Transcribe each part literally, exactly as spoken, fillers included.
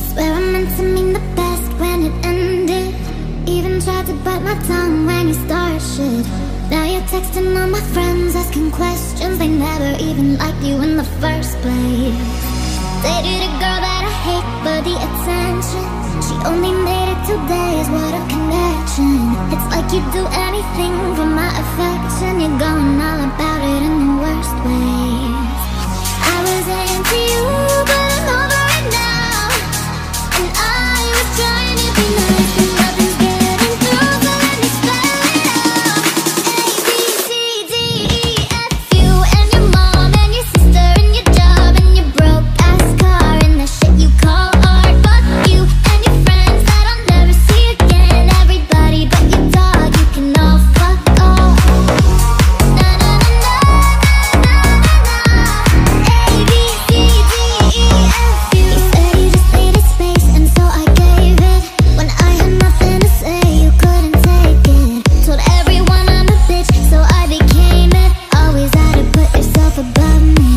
Swear I meant to mean the best when it ended. Even tried to bite my tongue when you started shit. Now you're texting all my friends, asking questions. They never even liked you in the first place. Dated a girl that I hate for the attention. She only made it two days, what a connection. It's like you'd do anything for my affection. You're going all about it in the worst ways. I was into you, but I'm over it now. And I was trying to be nice, but nothing's getting through, so let me spell it out. A, B, C, D, E, F, you and your mom and your sister and your job and your broke-ass car and the shit you call art. Fuck you and your friends that I'll never see again. Everybody but your dog, you can all fuck off. Na na na na na na na. A, B, C, D, E, F, you. You said you just needed space, and so I gave it. When I had nothing to say, you couldn't take it. Told everyone I'm a bitch, so I became it. Always had to put yourself above me.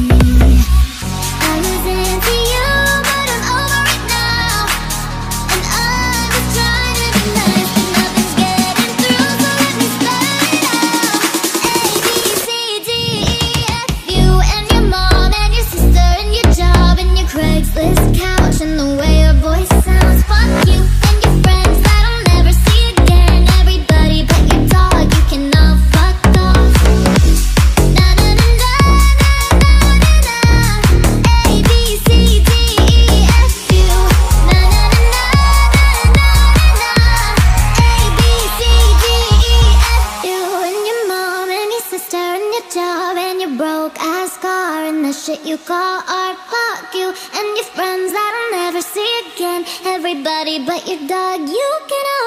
I was into you, but I'm over it now. And I was trying to be nice, but nothing's getting through, so let me spell it out. A, B, C, D, E, F, you and your mom and your sister and your job and your Craigslist couch and the way your voice sounds. Fuck you and your friends that I'll never see again. Everybody but your dog, you can all fuck off. Na na na na na na na. A, B, C, D, E, F, you. Na na na na na na na. A, B, C, D, E, F, you and your mom and your sister and your job and your broke-ass car and the shit you call art. Fuck you and your friends that I'll never see again. Everybody but your dog, you can all